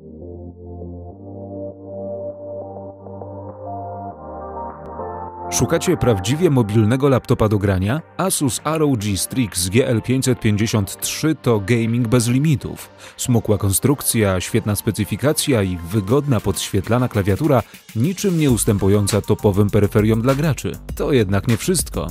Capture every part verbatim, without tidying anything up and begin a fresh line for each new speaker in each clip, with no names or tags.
Szukacie prawdziwie mobilnego laptopa do grania? Asus R O G Strix G L pięćset pięćdziesiąt trzy to gaming bez limitów. Smukła konstrukcja, świetna specyfikacja i wygodna podświetlana klawiatura, niczym nie ustępująca topowym peryferiom dla graczy. To jednak nie wszystko.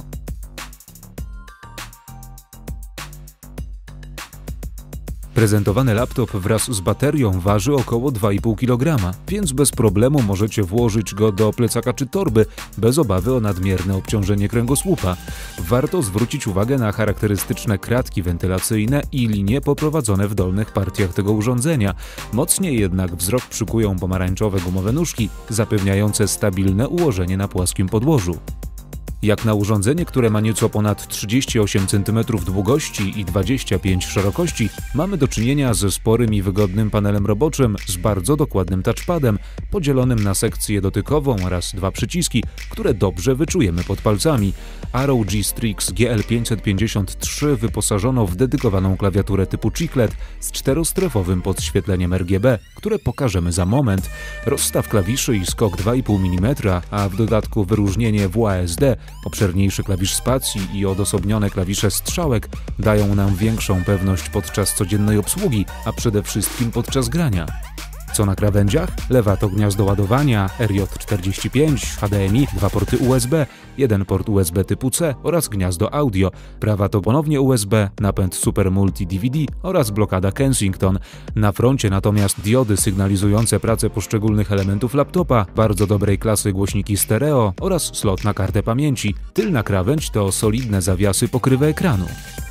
Prezentowany laptop wraz z baterią waży około dwa i pół kilograma, więc bez problemu możecie włożyć go do plecaka czy torby, bez obawy o nadmierne obciążenie kręgosłupa. Warto zwrócić uwagę na charakterystyczne kratki wentylacyjne i linie poprowadzone w dolnych partiach tego urządzenia. Mocniej jednak wzrok przykują pomarańczowe gumowe nóżki, zapewniające stabilne ułożenie na płaskim podłożu. Jak na urządzenie, które ma nieco ponad trzydzieści osiem centymetrów długości i dwadzieścia pięć szerokości, mamy do czynienia ze sporym i wygodnym panelem roboczym z bardzo dokładnym touchpadem, podzielonym na sekcję dotykową oraz dwa przyciski, które dobrze wyczujemy pod palcami. R O G Strix G L pięćset pięćdziesiąt trzy wyposażono w dedykowaną klawiaturę typu chiclet z czterostrefowym podświetleniem R G B, które pokażemy za moment. Rozstaw klawiszy i skok dwa i pół milimetra, a w dodatku wyróżnienie W A S D, obszerniejszy klawisz spacji i odosobnione klawisze strzałek dają nam większą pewność podczas codziennej obsługi, a przede wszystkim podczas grania. Co na krawędziach? Lewa to gniazdo ładowania R J czterdzieści pięć, H D M I, dwa porty U S B, jeden port U S B typu C oraz gniazdo audio. Prawa to ponownie U S B, napęd Super Multi D V D oraz blokada Kensington. Na froncie natomiast diody sygnalizujące pracę poszczególnych elementów laptopa, bardzo dobrej klasy głośniki stereo oraz slot na kartę pamięci. Tylna krawędź to solidne zawiasy pokrywy ekranu.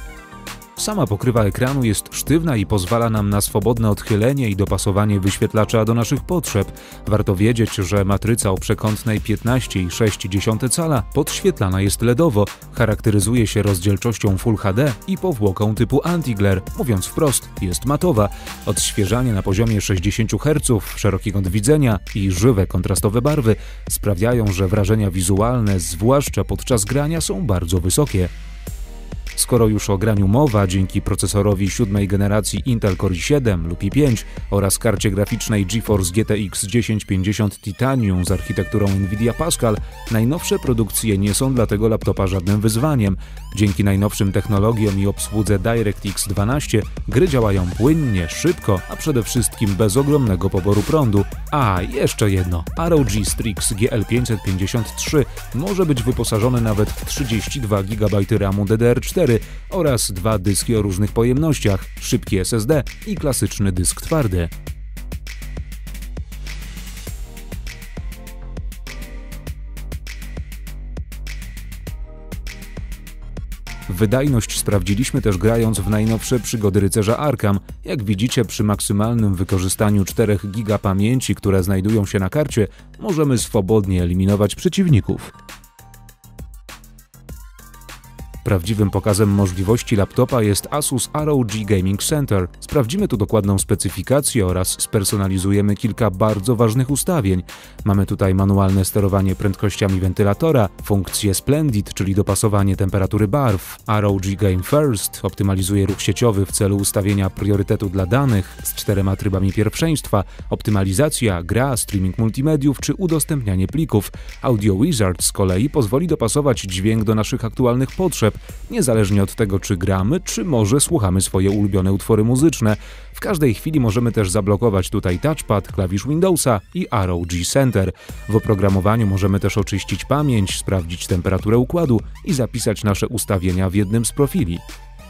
Sama pokrywa ekranu jest sztywna i pozwala nam na swobodne odchylenie i dopasowanie wyświetlacza do naszych potrzeb. Warto wiedzieć, że matryca o przekątnej piętnaście i sześć dziesiątych cala podświetlana jest LEDowo, charakteryzuje się rozdzielczością Full H D i powłoką typu anti-glare. Mówiąc wprost, jest matowa. Odświeżanie na poziomie sześćdziesiąt herców, szeroki kąt widzenia i żywe kontrastowe barwy sprawiają, że wrażenia wizualne, zwłaszcza podczas grania, są bardzo wysokie. Skoro już o graniu mowa, dzięki procesorowi siódmej generacji Intel Core i siedem lub i pięć oraz karcie graficznej GeForce G T X tysiąc pięćdziesiąt Titanium z architekturą Nvidia Pascal, najnowsze produkcje nie są dla tego laptopa żadnym wyzwaniem. Dzięki najnowszym technologiom i obsłudze DirectX dwanaście gry działają płynnie, szybko, a przede wszystkim bez ogromnego poboru prądu. A, jeszcze jedno. R O G Strix G L pięćset pięćdziesiąt trzy może być wyposażony nawet w trzydzieści dwa gigabajty ramu D D R cztery oraz dwa dyski o różnych pojemnościach, szybki S S D i klasyczny dysk twardy. Wydajność sprawdziliśmy też grając w najnowsze przygody rycerza Arkham. Jak widzicie, przy maksymalnym wykorzystaniu czterech giga pamięci, które znajdują się na karcie, możemy swobodnie eliminować przeciwników. Prawdziwym pokazem możliwości laptopa jest Asus R O G Gaming Center. Sprawdzimy tu dokładną specyfikację oraz spersonalizujemy kilka bardzo ważnych ustawień. Mamy tutaj manualne sterowanie prędkościami wentylatora, funkcję Splendid, czyli dopasowanie temperatury barw. R O G Game First optymalizuje ruch sieciowy w celu ustawienia priorytetu dla danych z czterema trybami pierwszeństwa, optymalizacja, gra, streaming multimediów czy udostępnianie plików. Audio Wizard z kolei pozwoli dopasować dźwięk do naszych aktualnych potrzeb, niezależnie od tego, czy gramy, czy może słuchamy swoje ulubione utwory muzyczne. W każdej chwili możemy też zablokować tutaj touchpad, klawisz Windowsa i R O G Center. W oprogramowaniu możemy też oczyścić pamięć, sprawdzić temperaturę układu i zapisać nasze ustawienia w jednym z profili.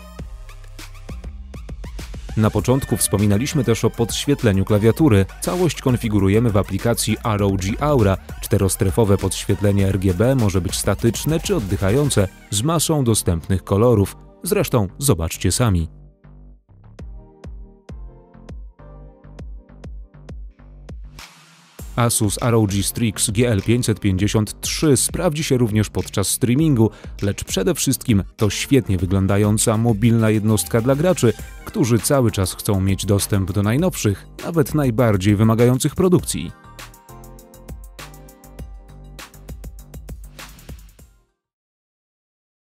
Na początku wspominaliśmy też o podświetleniu klawiatury. Całość konfigurujemy w aplikacji R O G Aura. Czterostrefowe podświetlenie R G B może być statyczne czy oddychające, z masą dostępnych kolorów. Zresztą zobaczcie sami. Asus R O G Strix G L pięćset pięćdziesiąt trzy sprawdzi się również podczas streamingu, lecz przede wszystkim to świetnie wyglądająca mobilna jednostka dla graczy, którzy cały czas chcą mieć dostęp do najnowszych, nawet najbardziej wymagających produkcji.